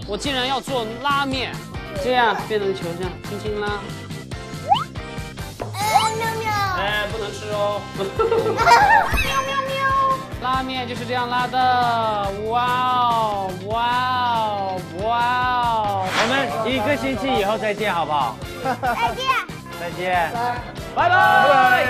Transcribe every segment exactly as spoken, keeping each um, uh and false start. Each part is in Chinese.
我竟然要做拉面，这样变成球这样，轻轻拉。 哎，喵喵。 哎，不能吃哦。 喵喵喵。 拉面就是这样拉的，哇哦，哇哦，哇哦！我们一个星期以后再见，好不好？ 再见。 再见。拜拜。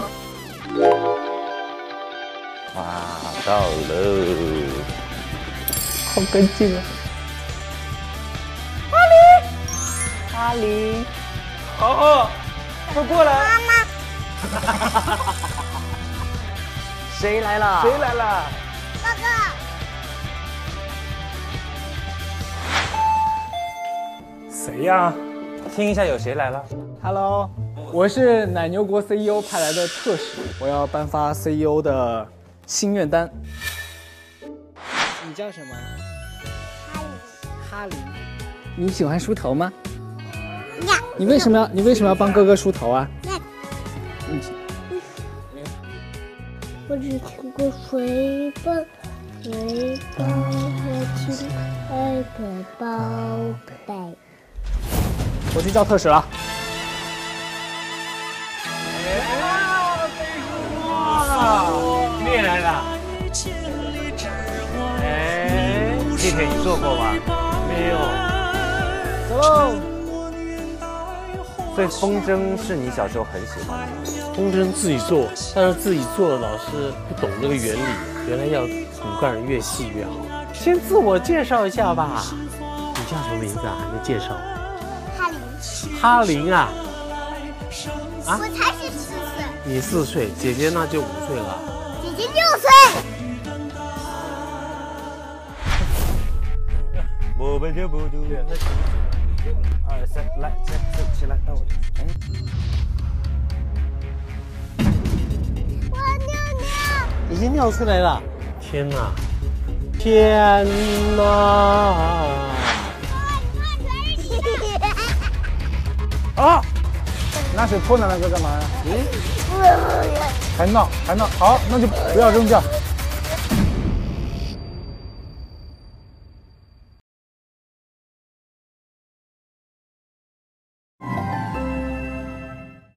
哇，到了， 好干净啊！ 哈利， 哈利， 好好，快过来。 妈妈。 谁来了？ 谁来了？ 哥哥。 谁呀？听一下有谁来了 Hello， 我是奶牛国 C E O 派来的特使，我要颁发 C E O 的心愿单。你叫什么？ 哈利。 哈利。你喜欢梳头吗？ 呀。 你为什么要你为什么要帮哥哥梳头啊？ 呀。 嗯。 我只听过水吧，水吧，我亲爱的宝贝。 我去叫特使了。 面来了。哎，地铁你坐过吗？没有。 走喽。 所以风筝是你小时候很喜欢的吗？ 风筝自己做，但是自己做的老师不懂这个原理，原来要骨干越细越好。先自我介绍一下吧，你叫什么名字啊？还没介绍。 哈利。 哈林啊。 啊？我才是四岁。 你四岁，姐姐那就五岁了。 姐姐六岁。 我们就不读。二三，来，再再起来，到我这。哎。 我尿尿。 已经尿出来了。天哪！天哪！ 啊！拿水泼奶奶哥干嘛呀？嗯。还闹还闹，好，那就不要扔这。